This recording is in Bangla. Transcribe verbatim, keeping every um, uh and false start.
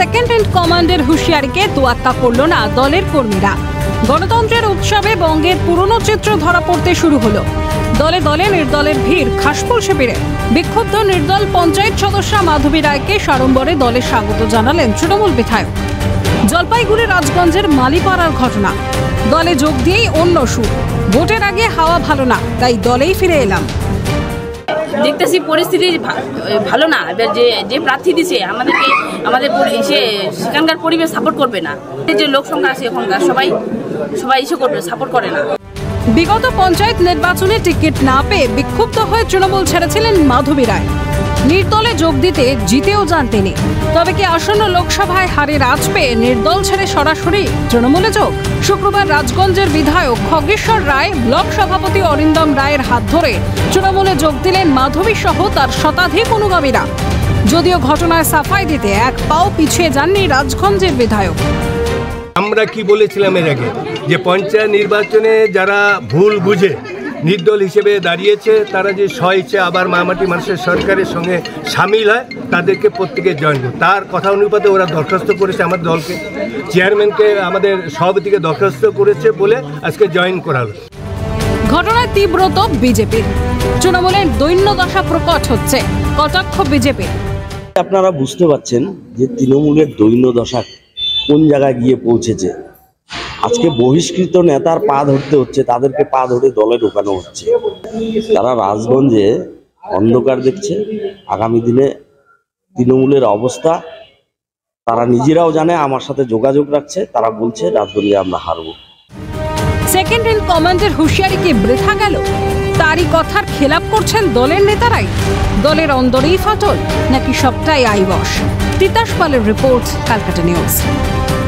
সেকেন্ড ইন কমান্ডের হুঁশিয়ারিকে তোয়াক্কা করল না দলের কর্মীরা। গণতন্ত্রের উৎসবে বঙ্গের পুরনো চিত্র ধরা পড়তে শুরু হলো। দলে দলে নির্দলের ভিড় খাসফুল শিবিরে। বিক্ষুব্ধ নির্দল পঞ্চায়েত সদস্য মাধবী রায়কে সাড়ম্বরে দলে স্বাগত জানালেন তৃণমূল বিধায়ক। জলপাইগুড়ি রাজগঞ্জের মালিপাড়ার ঘটনা, দলে যোগ দিয়েই অন্য সুর। ভোটের আগে হাওয়া ভালো না, তাই দলেই ফিরে এলাম। দেখতেছি পরিস্থিতি ভালো না। এবার যে যে প্রার্থী দিছে আমাদেরকে আমাদের সে সেখানকার পরিবেশ সাপোর্ট করবে না। যে লোক সংখ্যা আছে এখনকার সবাই সবাই ইসে করবে, সাপোর্ট করে না। বিগত পঞ্চায়েত নির্বাচনে টিকিট না পেয়ে বিক্ষুব্ধ হয়ে তৃণমূল ছেড়েছিলেন মাধবী রায়। নির্দলে যোগ দিতে জিতেও যান তিনি। তবে কি আসন্ন লোকসভায় হারের আঁচ পেয়ে নির্দল ছেড়ে সরাসরি তৃণমূলে যোগ? শুক্রবার রাজগঞ্জের বিধায়ক খগেশ্বর রায় ব্লক সভাপতি অরিন্দম রায়ের হাত ধরে তৃণমূলে যোগ দিলেন মাধবী সহ তার শতাধিক অনুগামীরা। যদিও ঘটনায় সাফাই দিতে এক পাও পিছিয়ে যাননি রাজগঞ্জের বিধায়ক। আমরা কি বলেছিলাম এর আগে, যে পঞ্চায়েত নির্বাচনে যারা ভুল বুঝে নির্দল হিসেবে দাঁড়িয়েছে, তারা যে স্বইচ্ছে আবার মামাটি মানুষের সরকারের সঙ্গে সামিল হয়, তাদেরকে প্রত্যেকে জয়েন করে। তার কথা অনুপাতে ওরা দরখাস্ত করেছে আমাদের দলকে, চেয়ারম্যানকে আমাদের সভাপতিকে দরখাস্ত করেছে বলে আজকে জয়েন করা হলো। ঘটনায় তীব্রত বিজেপির। তৃণমূলের দৈন্য দশা প্রকট হচ্ছে, কটাক্ষ বিজেপি। আপনারা বুঝতে পারছেন যে তৃণমূলের দৈন্য দশা কোন জায়গায় গিয়ে পৌঁছেছে। আজকে বহিষ্কৃত নেতার পা ধরতে হচ্ছে, তাদেরকে পা ধরে দলে ঢোকানো হচ্ছে। তারা রাজগঞ্জে অন্ধকার দেখছে। আগামী দিনে তৃণমূলের অবস্থা তারা নিজেরাও জানে, আমার সাথে যোগাযোগ রাখছে। তারা বলছে রাজগঞ্জে আমরা হারব। সেকেন্ড ইন কমান্ডের হুঁশিয়ারি কি বৃথা গেল? তারই কথার খেলাপ করছেন দলের নেতারাই। দলের অন্দরেই ফাটল, নাকি সবটাই আইবশ? তিতাস পালের রিপোর্ট, ক্যালকাটা নিউজ।